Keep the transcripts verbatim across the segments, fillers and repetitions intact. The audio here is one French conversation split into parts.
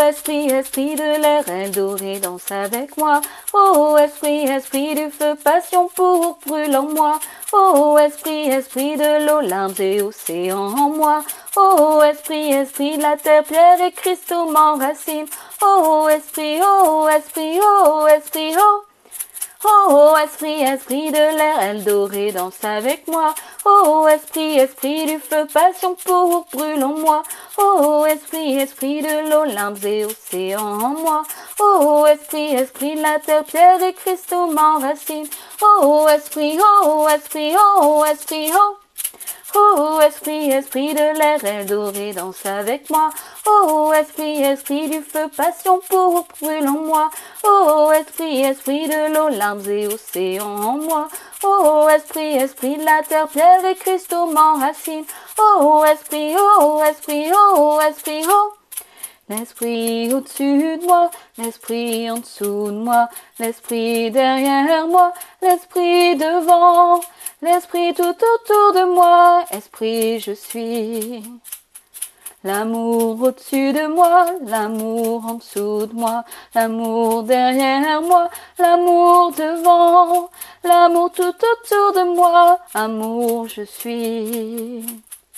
esprit, esprit de l'air, elle dorée, danse avec moi. Oh, esprit, esprit du feu, passion pour brûle en moi. Oh, esprit, esprit de l'eau, larmes et océans en moi. Oh, esprit, esprit de la terre, pierre et cristaux m'enracinent. Oh, esprit, oh, esprit, oh, esprit, oh. Oh, esprit, esprit de l'air, elle dorée, danse avec moi. Oh, esprit, esprit du feu, passion pour brûle en moi. Oh, esprit, esprit de l'eau, larmes et océans en moi. Oh, esprit, esprit de la terre, pierre et cristaux m'enracinent. Oh, esprit, oh, esprit, oh, esprit, oh. Oh, esprit, esprit de l'air, elle dorée, danse avec moi. Oh, esprit, esprit du feu, passion pour brûle en moi. Oh, esprit, esprit de l'eau, larmes et océans en moi. Oh, esprit, esprit de la terre, pierre et cristaux m'enracinent. Oh, esprit, oh, esprit, oh, esprit, oh. L'esprit au-dessus de moi, l'esprit en dessous de moi, l'esprit derrière moi, l'esprit devant, l'esprit tout autour de moi, esprit je suis. L'amour au-dessus de moi, l'amour en dessous de moi, l'amour derrière moi, l'amour devant, l'amour tout autour de moi, amour je suis.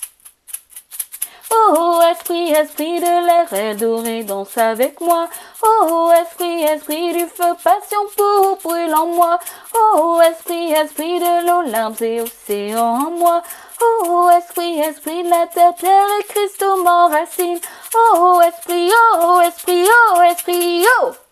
Oh, esprit, esprit de l'air, elle dorée, danse avec moi. Oh, esprit, esprit du feu, passion pour brûle en moi. Oh, esprit, esprit de l'eau, larmes et océans en moi. Oh, esprit, esprit de la terre, pierre et cristaux m'enracinent. Oh, esprit, oh, esprit, oh, esprit, oh.